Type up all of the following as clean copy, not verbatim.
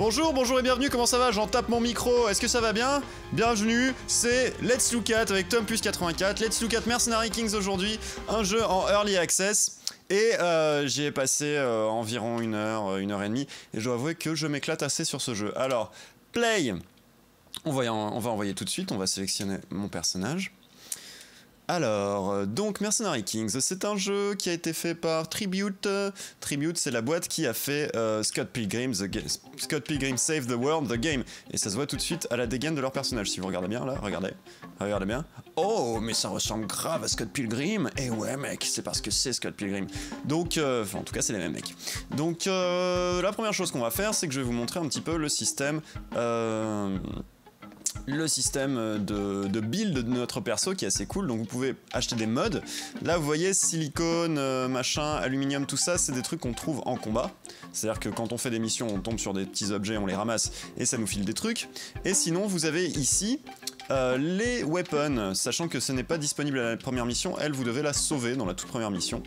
Bonjour, bonjour et bienvenue, comment ça va? J'en tape mon micro, est-ce que ça va bien? Bienvenue, c'est Let's Look At avec Tom Plus 84. Let's Look At Mercenary Kings aujourd'hui, un jeu en Early Access. Et j'y ai passé environ une heure et demie, et je dois avouer que je m'éclate assez sur ce jeu. Alors, Play, on va envoyer tout de suite, on va sélectionner mon personnage. Alors, donc Mercenary Kings, c'est un jeu qui a été fait par Tribute. Tribute, c'est la boîte qui a fait Scott Pilgrim Save the World, The Game. Et ça se voit tout de suite à la dégaine de leur personnage. Si vous regardez bien, là, regardez bien. Oh, mais ça ressemble grave à Scott Pilgrim. Et ouais, mec, c'est parce que c'est Scott Pilgrim. Donc, enfin, en tout cas, c'est les mêmes mecs. Donc, la première chose qu'on va faire, c'est que je vais vous montrer un petit peu le système... de build de notre perso qui est assez cool. Donc vous pouvez acheter des mods. Là vous voyez silicone, machin, aluminium, tout ça c'est des trucs qu'on trouve en combat. C'est à dire que quand on fait des missions on tombe sur des petits objets, on les ramasse et ça nous file des trucs. Et sinon vous avez ici les weapons, sachant que ce n'est pas disponible à la première mission, elle vous devez la sauver dans la toute première mission.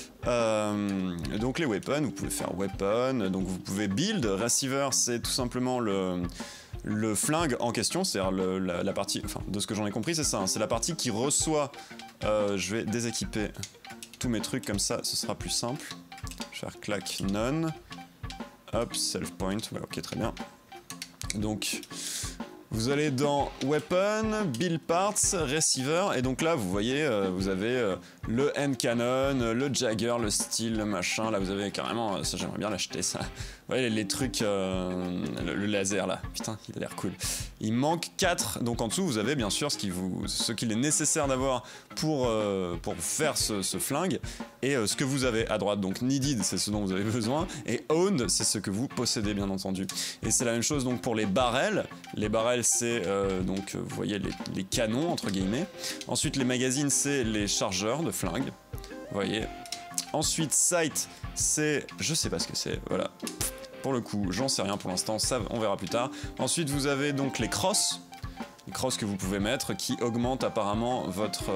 Donc les weapons, vous pouvez faire weapon, donc vous pouvez build. Receiver c'est tout simplement le flingue en question, c'est-à-dire la partie, enfin de ce que j'en ai compris c'est ça, hein, c'est la partie qui reçoit, je vais déséquiper tous mes trucs comme ça, ce sera plus simple. Je vais faire clac none, hop, self point, ouais ok très bien. Donc vous allez dans Weapon, Build Parts, Receiver, et donc là vous voyez, vous avez le Hand Cannon, le Jagger, le Steel, le machin, là vous avez carrément, ça j'aimerais bien l'acheter ça. Vous voyez les trucs, le laser là, putain il a l'air cool. Il manque 4, donc en dessous vous avez bien sûr ce qu'il est nécessaire d'avoir pour faire ce flingue, et ce que vous avez à droite, donc Needed c'est ce dont vous avez besoin, et Owned c'est ce que vous possédez bien entendu. Et c'est la même chose donc pour les barrels c'est donc vous voyez les canons entre guillemets. Ensuite les magazines c'est les chargeurs de flingues, vous voyez. Ensuite sight c'est, je sais pas ce que c'est, voilà. Pour le coup j'en sais rien pour l'instant, ça on verra plus tard. Ensuite vous avez donc les crosses que vous pouvez mettre qui augmentent apparemment votre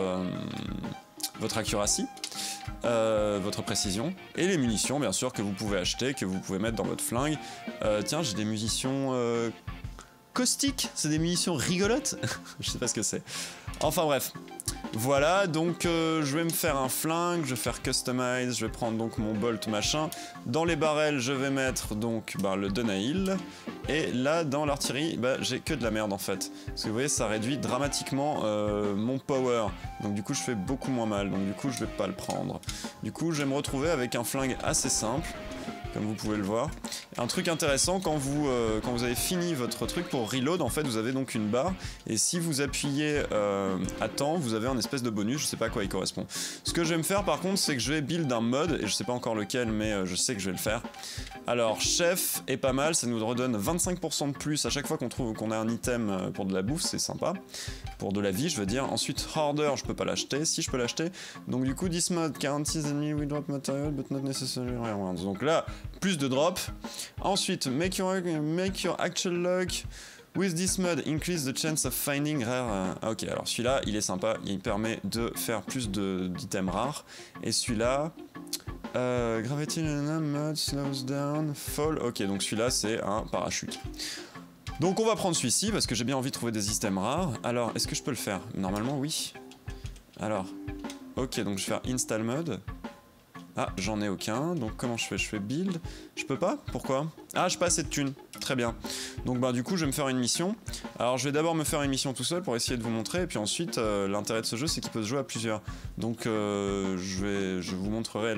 accuracy, votre précision, et les munitions bien sûr que vous pouvez acheter, que vous pouvez mettre dans votre flingue. Tiens j'ai des munitions caustiques, c'est des munitions rigolotes. Je sais pas ce que c'est. Enfin bref. Voilà, donc je vais me faire un flingue, je vais faire customize, je vais prendre donc mon bolt machin. Dans les barrels, je vais mettre donc le Dunail. Et là, dans l'artillerie, j'ai que de la merde en fait. Parce que vous voyez, ça réduit dramatiquement mon power. Donc du coup, je fais beaucoup moins mal. Donc du coup, je vais pas le prendre. Du coup, je vais me retrouver avec un flingue assez simple. Comme vous pouvez le voir. Un truc intéressant, quand vous avez fini votre truc pour reload, en fait vous avez donc une barre, et si vous appuyez à temps, vous avez un espèce de bonus, je sais pas à quoi il correspond. Ce que je vais me faire par contre, c'est que je vais build un mode, et je sais pas encore lequel, mais je sais que je vais le faire. Alors chef est pas mal, ça nous redonne 25% de plus à chaque fois qu'on a un item pour de la bouffe, c'est sympa. Pour de la vie je veux dire. Ensuite harder, je peux pas l'acheter, si je peux l'acheter. Donc du coup this mode guarantees enemy will drop material but not necessarily rounds. Donc là, plus de drop. Ensuite, make your actual luck. With this mode, increase the chance of finding rare. Ok, alors celui-là, il est sympa. Il permet de faire plus d'items rares. Et celui-là, gravity mode slows down, fall. Ok, donc celui-là, c'est un parachute. Donc on va prendre celui-ci parce que j'ai bien envie de trouver des items rares. Alors, est-ce que je peux le faire? Normalement, oui. Alors, ok, donc je vais faire install mode. Ah, j'en ai aucun, donc comment je fais? Je fais build. Je peux pas? Pourquoi? Ah, j'ai pas assez de thunes. Très bien. Donc du coup, je vais me faire une mission. Alors, je vais d'abord me faire une mission tout seul pour essayer de vous montrer, et puis ensuite, l'intérêt de ce jeu, c'est qu'il peut se jouer à plusieurs. Donc, je vous montrerai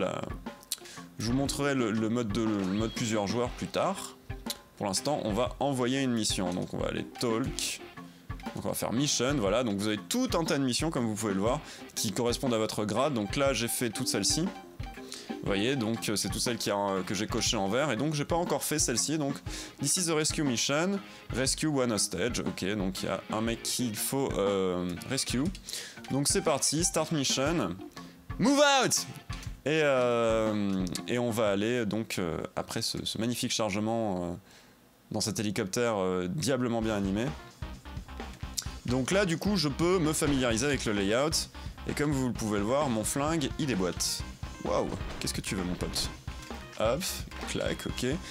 le mode plusieurs joueurs plus tard. Pour l'instant, on va envoyer une mission. Donc, on va aller talk. Donc on va faire mission, voilà, donc vous avez tout un tas de missions comme vous pouvez le voir, qui correspondent à votre grade. Donc là j'ai fait toutes celles-ci. Vous voyez, donc c'est toutes celles que j'ai cochées en vert, et donc j'ai pas encore fait celle-ci, donc this is the rescue mission, rescue one hostage, ok, donc il y a un mec qu'il faut rescue. Donc c'est parti, start mission, move out! Et on va aller donc après ce magnifique chargement dans cet hélicoptère diablement bien animé. Donc là du coup je peux me familiariser avec le layout, et comme vous pouvez le voir, mon flingue il déboîte. Waouh, qu'est-ce que tu veux mon pote? Hop, clac, ok.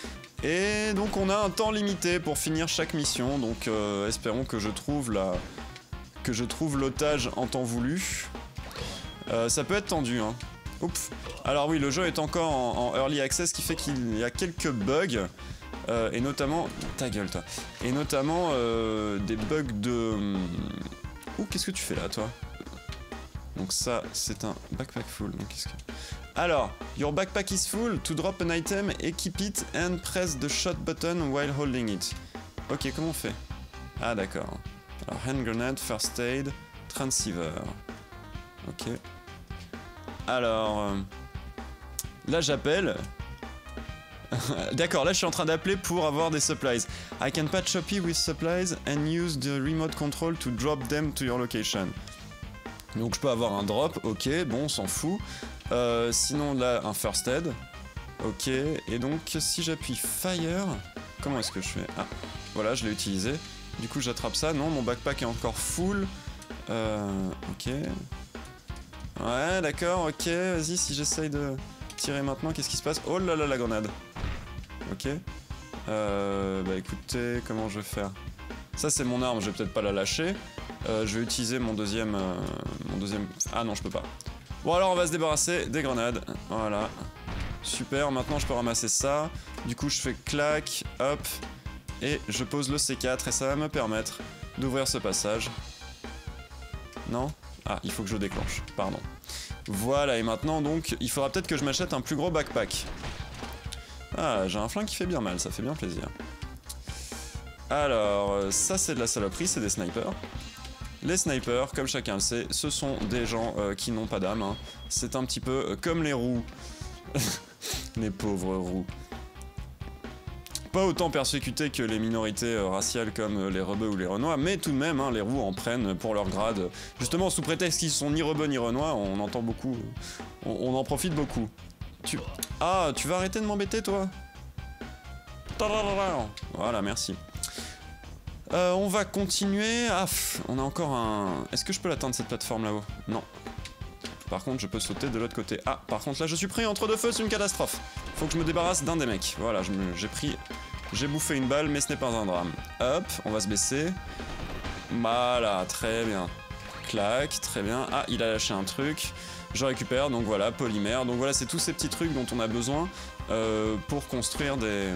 Et donc on a un temps limité pour finir chaque mission, donc espérons que je trouve l'otage en temps voulu. Ça peut être tendu, hein. Oups. Alors oui, le jeu est encore en early access, ce qui fait qu'il y a quelques bugs, et notamment... Ta gueule, toi. Et notamment des bugs de... Ouh, qu'est-ce que tu fais là, toi? Donc ça, c'est un backpack full. Donc qu'est-ce que... Alors, your backpack is full. To drop an item, equip it and press the shot button while holding it. Ok, comment on fait? Ah d'accord. Alors, hand grenade, first aid, transceiver. Ok. Alors... là, j'appelle... D'accord, là, je suis en train d'appeler pour avoir des supplies. I can patch copy with supplies and use the remote control to drop them to your location. Donc, je peux avoir un drop, ok, bon, on s'en fout. Sinon, là, un first aid. Ok, et donc, si j'appuie fire... Comment est-ce que je fais? Ah, voilà, je l'ai utilisé. Du coup, j'attrape ça. Non, mon backpack est encore full. Ok. Ouais, d'accord, ok. Vas-y, si j'essaye de tirer maintenant, qu'est-ce qui se passe? Oh là là, la grenade. Ok. Bah écoutez, comment je vais faire? Ça, c'est mon arme, je vais peut-être pas la lâcher. Je vais utiliser mon deuxième... Ah non, je peux pas. Bon, alors, on va se débarrasser des grenades. Voilà. Super, maintenant, je peux ramasser ça. Du coup, je fais clac, hop. Et je pose le C4 et ça va me permettre d'ouvrir ce passage. Non? Ah, il faut que je déclenche, pardon. Voilà, et maintenant, donc, il faudra peut-être que je m'achète un plus gros backpack. Ah, j'ai un flingue qui fait bien mal, ça fait bien plaisir. Alors, ça c'est de la saloperie, c'est des snipers. Les snipers, comme chacun le sait, ce sont des gens qui n'ont pas d'âme. Hein. C'est un petit peu comme les roux. Les pauvres roux. Pas autant persécutés que les minorités raciales comme les rebeux ou les renois, mais tout de même, hein, les roux en prennent pour leur grade. Justement, sous prétexte qu'ils sont ni rebeux ni renois, on entend beaucoup, on en profite beaucoup. Ah, tu vas arrêter de m'embêter, toi? Voilà, merci. On va continuer. Ah, on a encore un... Est-ce que je peux l'atteindre, cette plateforme là-haut? Non. Par contre, je peux sauter de l'autre côté. Ah, par contre, là, je suis pris entre deux feux, c'est une catastrophe. Faut que je me débarrasse d'un des mecs. Voilà, j'ai bouffé une balle, mais ce n'est pas un drame. Hop, on va se baisser. Voilà, très bien. Clac, très bien. Ah, il a lâché un truc. Je récupère, donc voilà, polymère. Donc voilà, c'est tous ces petits trucs dont on a besoin pour construire des...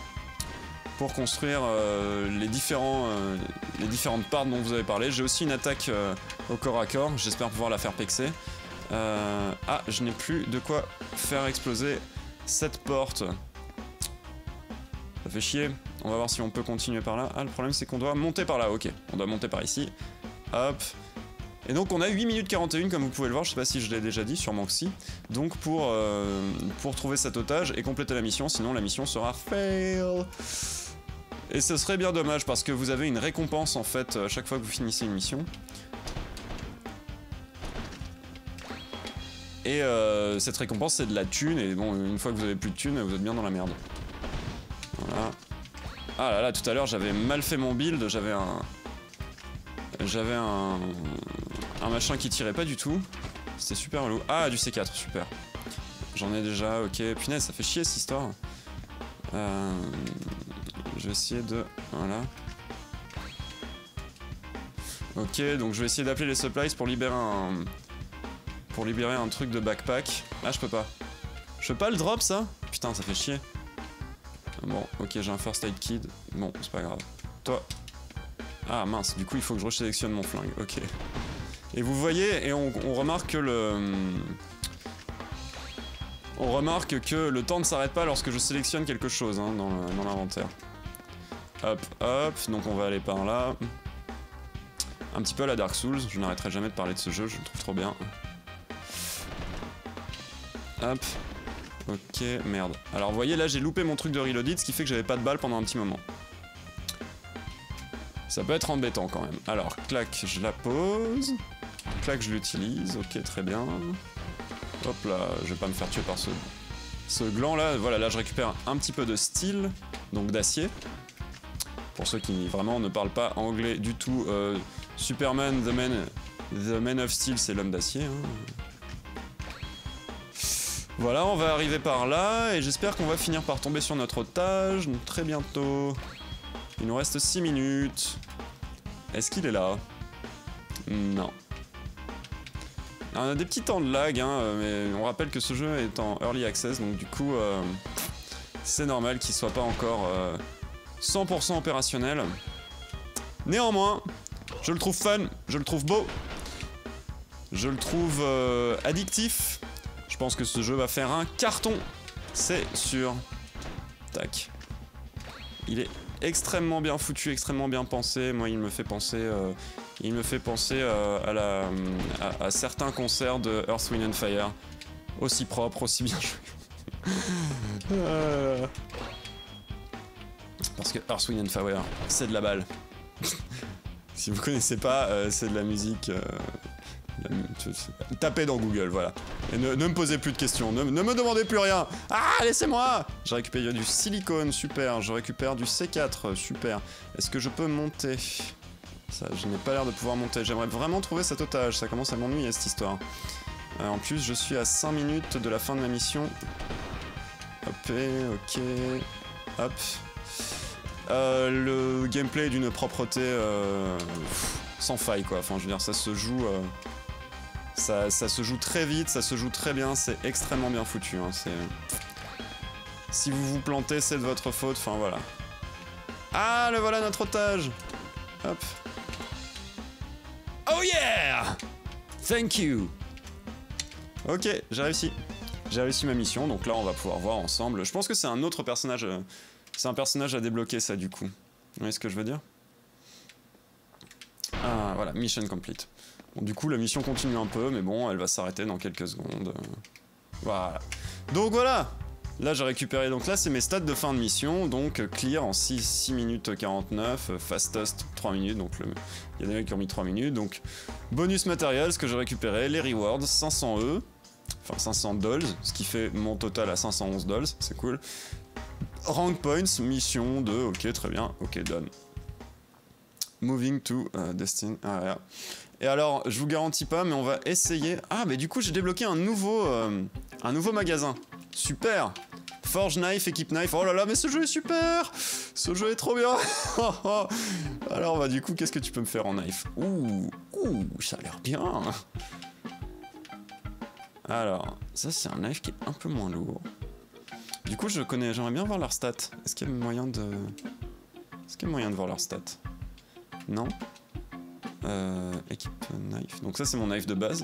les différentes parts dont vous avez parlé. J'ai aussi une attaque au corps à corps, j'espère pouvoir la faire pexer. Ah, je n'ai plus de quoi faire exploser cette porte. Ça fait chier. On va voir si on peut continuer par là. Ah, le problème c'est qu'on doit monter par là, ok. On doit monter par ici. Hop. Et donc on a 8 minutes 41 comme vous pouvez le voir, je sais pas si je l'ai déjà dit, sûrement que si. Donc pour trouver cet otage et compléter la mission, sinon la mission sera fail. Et ce serait bien dommage parce que vous avez une récompense en fait à chaque fois que vous finissez une mission. Et cette récompense c'est de la thune et bon une fois que vous avez plus de thune vous êtes bien dans la merde. Voilà. Ah là là, tout à l'heure j'avais mal fait mon build, j'avais un machin qui tirait pas du tout. C'était super relou. Ah, du C4, super. J'en ai déjà, ok. Punaise, ça fait chier cette histoire. Je vais essayer de... Voilà. Ok, donc je vais essayer d'appeler les supplies pour libérer un... Pour libérer un truc de backpack. Ah, je peux pas. Je peux pas le drop, ça? Putain, ça fait chier. Bon, ok, j'ai un first aid kit. Bon, c'est pas grave. Toi... Ah mince, du coup il faut que je resélectionne mon flingue, ok. Et vous voyez, et on remarque que le temps ne s'arrête pas lorsque je sélectionne quelque chose hein, dans l'inventaire. Hop, hop, donc on va aller par là. Un petit peu à la Dark Souls, je n'arrêterai jamais de parler de ce jeu, je le trouve trop bien. Hop, ok, merde. Alors vous voyez là j'ai loupé mon truc de reloaded, ce qui fait que j'avais pas de balles pendant un petit moment. Ça peut être embêtant quand même. Alors, clac, je la pose. Clac, je l'utilise. Ok, très bien. Hop là, je vais pas me faire tuer par ce gland là. Voilà, là je récupère un petit peu de steel, donc d'acier. Pour ceux qui vraiment ne parlent pas anglais du tout, Superman, the Man of Steel, c'est l'homme d'acier. Hein. Voilà, on va arriver par là et j'espère qu'on va finir par tomber sur notre otage très bientôt. Il nous reste 6 minutes. Est-ce qu'il est là? Non. Alors, on a des petits temps de lag, hein, mais on rappelle que ce jeu est en Early Access, donc du coup, c'est normal qu'il soit pas encore 100% opérationnel. Néanmoins, je le trouve fun, je le trouve beau, je le trouve addictif. Je pense que ce jeu va faire un carton, c'est sûr. Tac. Il est extrêmement bien foutu, extrêmement bien pensé. Moi, il me fait penser à certains concerts de Earth, Wind and Fire. Aussi propre, aussi bien joué. Parce que Earth, Wind and Fire, c'est de la balle. Si vous connaissez pas, c'est de la musique... tapez dans Google, voilà. Et ne me posez plus de questions, ne me demandez plus rien. Ah, laissez-moi. J'ai récupéré du silicone, super. Je récupère du C4, super. Est-ce que je peux monter? Ça, je n'ai pas l'air de pouvoir monter. J'aimerais vraiment trouver cet otage, ça commence à m'ennuyer cette histoire. En plus, je suis à 5 minutes de la fin de ma mission. Hop, ok. Hop. Le gameplay est d'une propreté sans faille, quoi. Enfin, je veux dire, ça se joue... Ça se joue très vite, ça se joue très bien, c'est extrêmement bien foutu. Hein, si vous vous plantez, c'est de votre faute, enfin voilà. Ah, le voilà notre otage. Hop. Oh yeah! Thank you! Ok, j'ai réussi. J'ai réussi ma mission, donc là on va pouvoir voir ensemble. Je pense que c'est un autre personnage. C'est un personnage à débloquer ça du coup. Vous voyez ce que je veux dire? Ah voilà, mission complete. Bon, du coup, la mission continue un peu, mais bon, elle va s'arrêter dans quelques secondes. Voilà. Donc voilà. Là, j'ai récupéré... Donc là, c'est mes stats de fin de mission. Donc, clear en 6 minutes 49. Fastest, 3 minutes. Donc, il y a des mecs qui ont mis 3 minutes. Donc, bonus matériel, ce que j'ai récupéré. Les rewards, 500 E. Enfin, 500 dolls. Ce qui fait mon total à 511 dolls. C'est cool. Rank points, mission 2. Ok, très bien. Ok, done. Moving to Destin. Ah, yeah. Et alors, je vous garantis pas, mais on va essayer... Ah, mais du coup, j'ai débloqué un nouveau magasin. Super! Forge Knife, Equip Knife. Oh là là, mais ce jeu est super! Ce jeu est trop bien! Alors, bah du coup, qu'est-ce que tu peux me faire en knife? Ouh, ça a l'air bien! Alors, ça, c'est un knife qui est un peu moins lourd. Du coup, j'aimerais bien voir leurs stats. Est-ce qu'il y a moyen de... voir leurs stats? Non? Équipe knife. Donc ça c'est mon knife de base.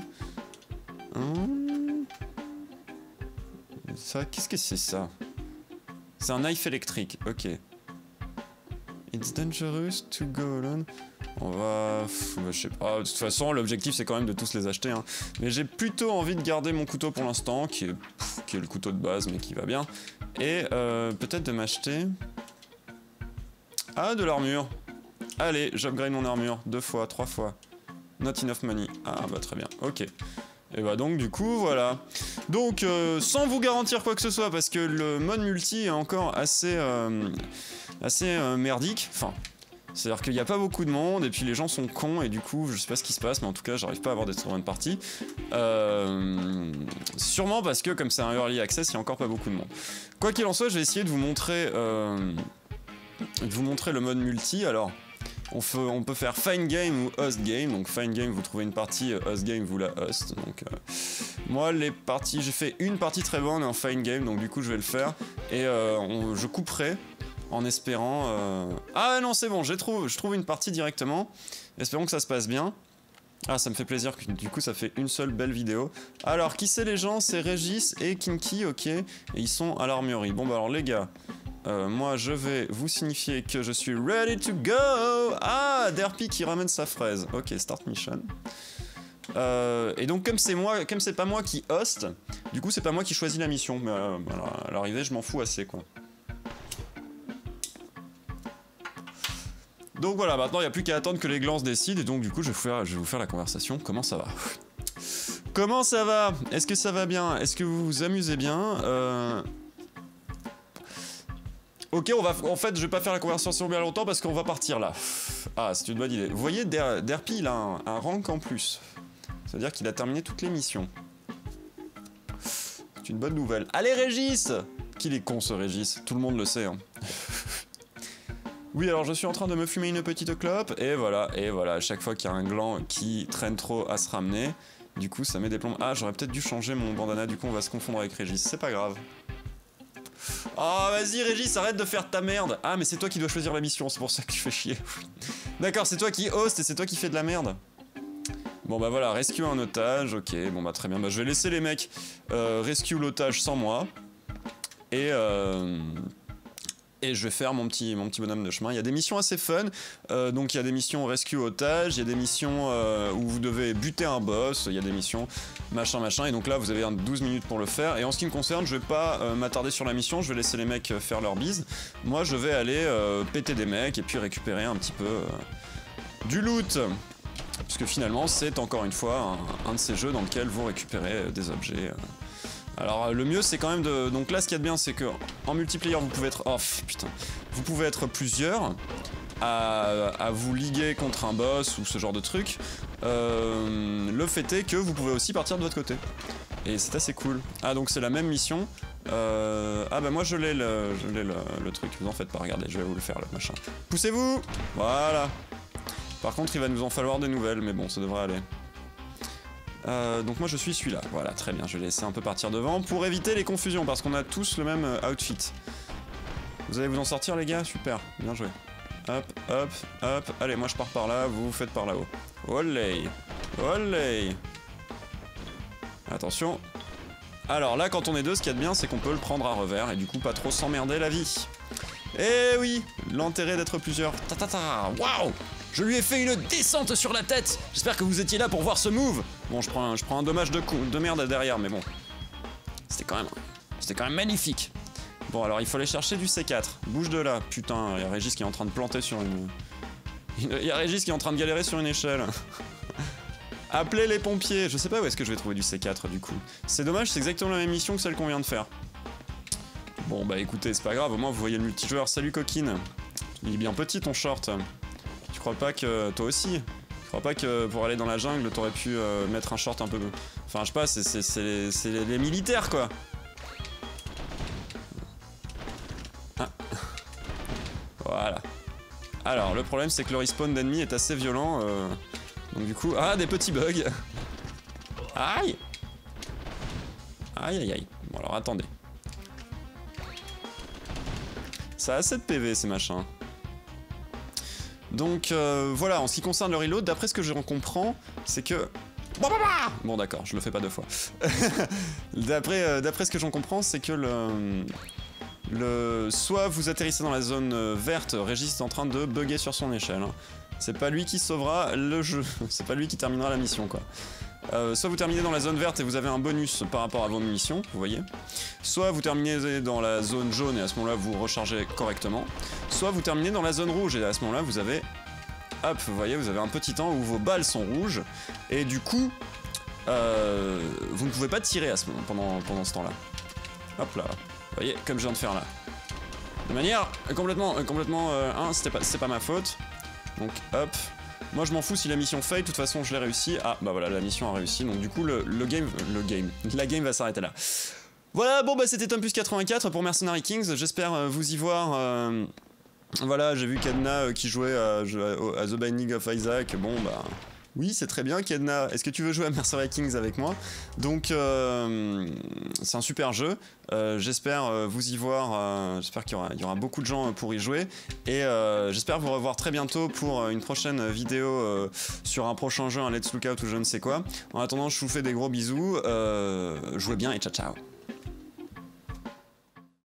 Ça, qu'est-ce que c'est ça? C'est un knife électrique, ok. It's dangerous to go alone. On va... je sais pas, de toute façon l'objectif c'est quand même de tous les acheter. Hein. Mais j'ai plutôt envie de garder mon couteau pour l'instant, qui est le couteau de base mais qui va bien. Et peut-être de m'acheter... Ah, de l'armure. Allez, j'upgrade mon armure 2 fois, 3 fois. Not enough money. Ah bah très bien, ok. Et bah donc du coup voilà. Donc sans vous garantir quoi que ce soit parce que le mode multi est encore assez merdique. Enfin, c'est-à-dire qu'il n'y a pas beaucoup de monde et puis les gens sont cons et du coup je sais pas ce qui se passe mais en tout cas j'arrive pas à avoir des tournois de partie. Sûrement parce que comme c'est un early access il y a encore pas beaucoup de monde. Quoi qu'il en soit, je vais essayer de vous montrer le mode multi. Alors on peut faire Find Game ou Host Game. Donc Find Game, vous trouvez une partie, Host Game, vous la host. Donc moi, les parties, j'ai fait une partie très bonne en Find Game, donc du coup je vais le faire. Et je couperai en espérant... Ah non, c'est bon, je trouve une partie directement. Espérons que ça se passe bien. Ah, ça me fait plaisir que du coup ça fait une seule belle vidéo. Alors, qui c'est les gens? C'est Régis et Kinky, ok. Et ils sont à l'armurerie. Bon bah alors les gars... moi je vais vous signifier que je suis ready to go. Ah, Derpy qui ramène sa fraise. Ok, start mission. Et donc comme c'est pas moi qui host, du coup c'est pas moi qui choisis la mission. Mais à l'arrivée je m'en fous assez quoi. Donc voilà, maintenant il n'y a plus qu'à attendre que les glances décident et donc du coup je vais vous faire la conversation. Comment ça va? Comment ça va? Est-ce que ça va bien? Est-ce que vous vous amusez bien? Ok, en fait, je vais pas faire la conversation bien longtemps parce qu'on va partir là. Ah, c'est une bonne idée. Vous voyez, Derpy, il a un rank en plus. C'est-à-dire qu'il a terminé toutes les missions. C'est une bonne nouvelle. Allez Régis! Qu'il est con ce Régis, tout le monde le sait. Hein. Oui, alors je suis en train de me fumer une petite clope, et voilà, à chaque fois qu'il y a un gland qui traîne trop à se ramener, du coup ça met des plombs. Ah, j'aurais peut-être dû changer mon bandana, du coup on va se confondre avec Régis, c'est pas grave. Oh, vas-y Régis, arrête de faire ta merde. Ah, mais c'est toi qui dois choisir la mission, c'est pour ça que tu fais chier. D'accord, c'est toi qui host et c'est toi qui fais de la merde. Bon bah voilà, rescue un otage, ok, bon bah très bien, bah je vais laisser les mecs rescue l'otage sans moi. Et je vais faire mon petit bonhomme de chemin. Il y a des missions assez fun, donc il y a des missions rescue otage, il y a des missions où vous devez buter un boss, il y a des missions machin, et donc là vous avez 12 minutes pour le faire. Et en ce qui me concerne, je vais pas m'attarder sur la mission, je vais laisser les mecs faire leur bise. Moi je vais aller péter des mecs et puis récupérer un petit peu du loot. Puisque finalement c'est encore une fois un de ces jeux dans lequel vous récupérez des objets. Alors le mieux c'est quand même de... Donc là ce qu'il y a de bien c'est que en multiplayer vous pouvez être... Oh putain. Vous pouvez être plusieurs à vous liguer contre un boss ou ce genre de truc. Le fait est que vous pouvez aussi partir de votre côté. Et c'est assez cool. Ah donc c'est la même mission. Ah bah moi je l'ai le truc, vous en faites pas, regardez, je vais vous le faire le machin. Poussez-vous. Voilà. Par contre il va nous en falloir des nouvelles, mais bon ça devrait aller. Donc moi je suis celui-là, voilà très bien, je vais laisser un peu partir devant pour éviter les confusions parce qu'on a tous le même outfit. Vous allez vous en sortir les gars, super, bien joué. Hop, hop, hop, allez moi je pars par là, vous faites par là-haut. Olé, olé. Attention. Alors là quand on est deux, ce qu'il y a de bien c'est qu'on peut le prendre à revers et du coup pas trop s'emmerder la vie. Eh oui, l'intérêt d'être plusieurs. Waouh! Je lui ai fait une descente sur la tête. J'espère que vous étiez là pour voir ce move. Bon, je prends un dommage de merde derrière, mais bon. C'était quand même magnifique. Bon, alors il faut aller chercher du C4. Bouge de là. Putain, il y a Régis qui est en train de planter sur une... Il y a Régis qui est en train de galérer sur une échelle. Appelez les pompiers. Je sais pas où est-ce que je vais trouver du C4 du coup. C'est dommage, c'est exactement la même mission que celle qu'on vient de faire. Bon, bah écoutez, c'est pas grave, au moins vous voyez le multijoueur. Salut coquine. Il est bien petit ton short. Je crois pas que... Toi aussi. Je crois pas que pour aller dans la jungle, t'aurais pu mettre un short un peu... Enfin, je sais pas, c'est les militaires, quoi. Ah. Voilà. Alors, le problème, c'est que le respawn d'ennemis est assez violent. Donc du coup... Ah, des petits bugs. Aïe. Aïe, aïe, aïe. Bon, alors, attendez. Ça a assez de PV, ces machins. Donc voilà, en ce qui concerne le reload, d'après ce que j'en comprends, c'est que... Bon d'accord, je le fais pas deux fois. D'après ce que j'en comprends, c'est que soit vous atterrissez dans la zone verte, Régis est en train de bugger sur son échelle. Hein. C'est pas lui qui sauvera le jeu, c'est pas lui qui terminera la mission quoi. Soit vous terminez dans la zone verte et vous avez un bonus par rapport à vos munitions, vous voyez. Soit vous terminez dans la zone jaune et à ce moment-là vous rechargez correctement. Soit vous terminez dans la zone rouge et à ce moment-là vous avez... Hop, vous voyez, vous avez un petit temps où vos balles sont rouges. Et du coup, vous ne pouvez pas tirer à ce moment, pendant ce temps-là. Hop là, vous voyez, comme je viens de faire là. De manière complètement c'est pas ma faute. Donc hop. Moi je m'en fous si la mission fail, de toute façon je l'ai réussi. Ah bah voilà, la mission a réussi, donc du coup la game va s'arrêter là. Voilà, bon bah c'était Tempus84 pour Mercenary Kings, j'espère vous y voir. Voilà, j'ai vu Kedna qui jouait à The Binding of Isaac, bon bah... Oui, c'est très bien, Kedna. Est-ce que tu veux jouer à Mercenary Kings avec moi? Donc, c'est un super jeu. J'espère vous y voir. J'espère qu'il y aura beaucoup de gens pour y jouer. Et j'espère vous revoir très bientôt pour une prochaine vidéo sur un prochain jeu, un Let's Lookout ou je ne sais quoi. En attendant, je vous fais des gros bisous. Jouez bien et ciao ciao.